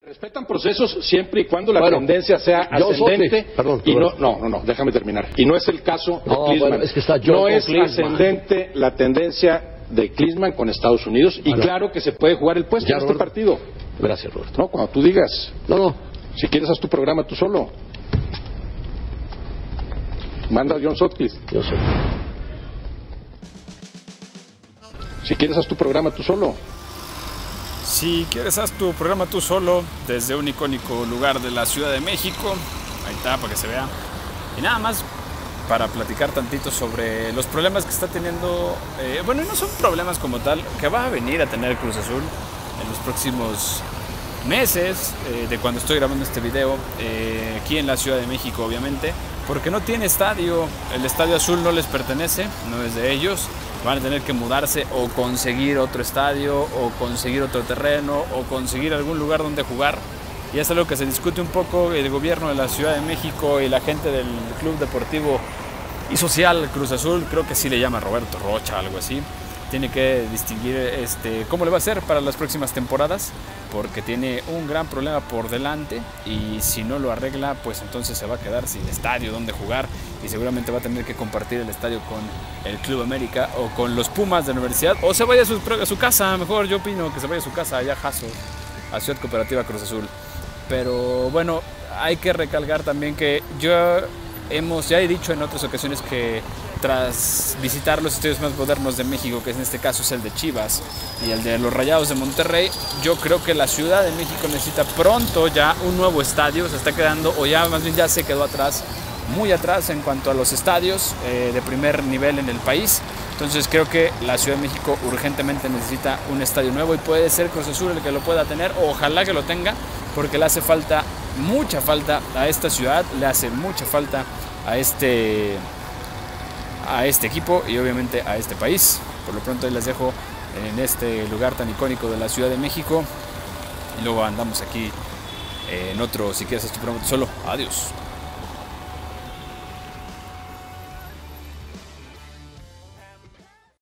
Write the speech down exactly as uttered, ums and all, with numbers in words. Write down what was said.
Respetan procesos siempre y cuando la bueno, tendencia sea ascendente. Soy, perdón, y perdón. no, no, no, no, déjame terminar. Y no es el caso de no, Klinsmann. Bueno, es que está John no es Klinsmann. ascendente la tendencia de Klinsmann con Estados Unidos. Y bueno, claro que se puede jugar el puesto ya, en este Roberto. partido. Gracias, Roberto. No, cuando tú digas. No, no. Si quieres, haz tu programa tú solo. Manda a John Sutcliffe. Yo sé. Si quieres, haz tu programa tú solo. Si quieres, haz tu programa tú solo desde un icónico lugar de la Ciudad de México. Ahí está, para que se vea. Y nada más para platicar tantito sobre los problemas que está teniendo. Eh, bueno, y no son problemas como tal, que va a venir a tener Cruz Azul en los próximos meses, eh, de cuando estoy grabando este video, eh, aquí en la Ciudad de México, obviamente, porque no tiene estadio. El Estadio Azul no les pertenece, no es de ellos. Van a tener que mudarse o conseguir otro estadio o conseguir otro terreno o conseguir algún lugar donde jugar. Y es algo que se discute un poco el gobierno de la Ciudad de México y la gente del Club Deportivo y Social Cruz Azul, creo que sí le llama Roberto Rocha, algo así. Tiene que distinguir este, cómo le va a hacer para las próximas temporadas, porque tiene un gran problema por delante y si no lo arregla, pues entonces se va a quedar sin estadio donde jugar y seguramente va a tener que compartir el estadio con el Club América o con los Pumas de la universidad, o se vaya a su, a su casa. Mejor yo opino que se vaya a su casa allá a Jaso, a Ciudad Cooperativa Cruz Azul. Pero bueno, hay que recalcar también que yo hemos, ya he dicho en otras ocasiones que tras visitar los estadios más modernos de México, que en este caso es el de Chivas y el de los Rayados de Monterrey, yo creo que la Ciudad de México necesita pronto ya un nuevo estadio. Se está quedando, o ya más bien ya se quedó atrás, muy atrás en cuanto a los estadios eh, de primer nivel en el país. Entonces creo que la Ciudad de México urgentemente necesita un estadio nuevo y puede ser Cruz Azul el que lo pueda tener, ojalá que lo tenga, porque le hace falta, mucha falta a esta ciudad, le hace mucha falta a este... a este equipo y obviamente a este país. Por lo pronto ahí les dejo en este lugar tan icónico de la Ciudad de México y luego andamos aquí en otro, si quieres, tu programa solo. Adiós.